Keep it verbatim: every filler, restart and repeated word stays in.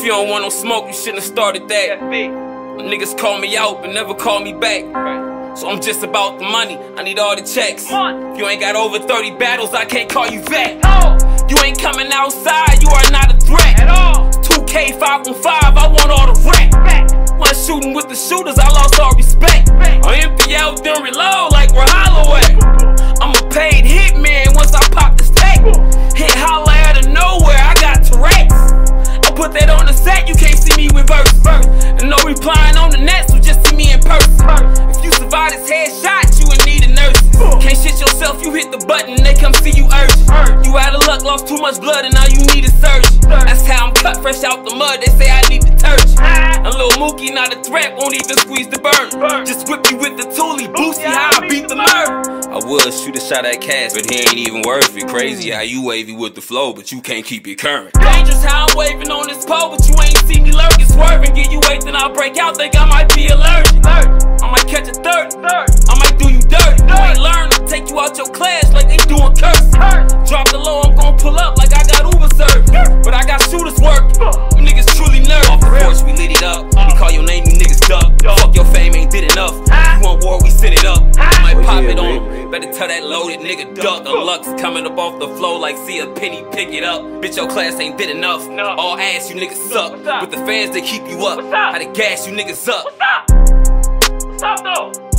you don't want no smoke, you shouldn't have started that. Niggas call me out, but never call me back. So I'm just about the money, I need all the checks. If you ain't got over thirty battles, I can't call you back. You ain't coming outside, you are not a threat. two K five on five, I want all the rap. When shooting with the shooters, I lost all respect. I empty out, then reload like we're Holloway. I'm a paid hitman once I pop the stack. Hit holla out of nowhere, I got Tourette's. I put that on the set, you can't see me with verse. And no replying on the net, so just see me in person. If you survive this headshot, you in need of nurses. Can't shit yourself, you hit the button, they come see you urgent. You out of luck, lost too much blood, and now you need a surgeon. That's how I'm cut fresh out the mud, they say I need detergent. And Lil Mookie not a threat, won't even squeeze the burn. Just whip you with the toolie, Boosie, how I beat the murder. I would shoot a shot at Cass, but he ain't even worth it. Crazy how you wavy with the flow, but you can't keep it current. Dangerous how I'm waving on this pole, but you ain't see me lurking. Swerving, get you weight, then I'll break out, think I might be allergic. I might catch a third, I might do you dirty. You ain't learn, take you out your class like they doing curses. Drop the low, I'm gon' pull up like I got Uber service. But I got shooters working, them niggas truly nervous. Off the porch, we lit it up, we call your name, you niggas duck. Fuck your fame, ain't did enough. You want war, we send it up. I might pop it on them. Better tell that loaded nigga duck. A Lux coming up off the flow like see a penny, pick it up. Bitch, your class ain't did enough. All ass, you niggas suck. With the fans, they keep you up. How to gas you niggas up. What's up? What's up though?